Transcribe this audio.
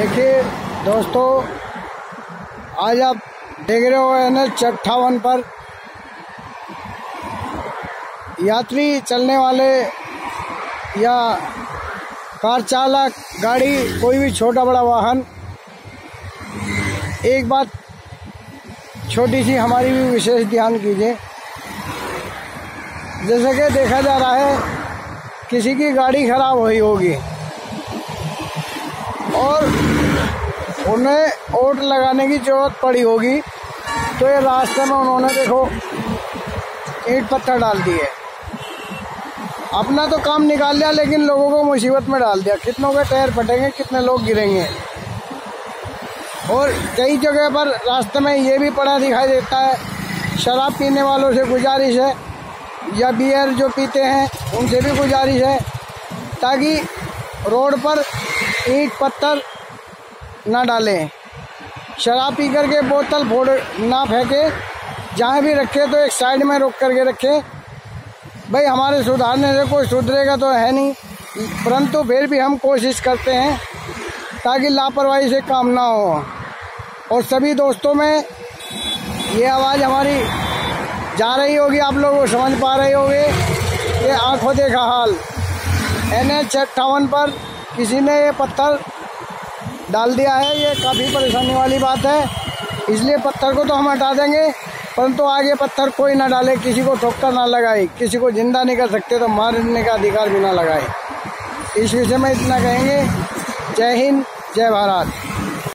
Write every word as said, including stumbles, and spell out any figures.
देखिए दोस्तों, आज आप देख रहे हो एन एच अट्ठावन पर यात्री चलने वाले या कार चालक, गाड़ी, कोई भी छोटा बड़ा वाहन, एक बात छोटी सी हमारी भी विशेष ध्यान कीजिए। जैसे कि देखा जा रहा है किसी की गाड़ी खराब हुई होगी और उन्हें ओट लगाने की जरूरत पड़ी होगी, तो ये रास्ते में उन्होंने देखो ईंट पत्थर डाल दिए। अपना तो काम निकाल लिया लेकिन लोगों को मुसीबत में डाल दिया। कितनों के टायर फटेंगे, कितने लोग गिरेंगे। और कई जगह पर रास्ते में ये भी पड़ा दिखाई देता है, शराब पीने वालों से गुजारिश है या बियर जो पीते हैं उनसे भी गुजारिश है ताकि रोड पर ईंट पत्थर ना डालें। शराब पी करके बोतल फोड़ ना फेंके, जहाँ भी रखे तो एक साइड में रोक करके रखें। भाई हमारे सुधारने से कोई सुधरेगा तो है नहीं, परंतु फिर भी हम कोशिश करते हैं ताकि लापरवाही से काम ना हो। और सभी दोस्तों में ये आवाज़ हमारी जा रही होगी, आप लोग समझ पा रहे होंगे। ये आंखों देखा हाल, एन एच अट्ठावन पर किसी ने ये पत्थर डाल दिया है। ये काफ़ी परेशानी वाली बात है, इसलिए पत्थर को तो हम हटा देंगे, परंतु आगे पत्थर कोई ना डाले, किसी को ठोकर ना लगाए, किसी को जिंदा नहीं कर सकते तो मारने का अधिकार भी ना लगाए। इस विषय में इतना कहेंगे। जय हिंद, जय भारत।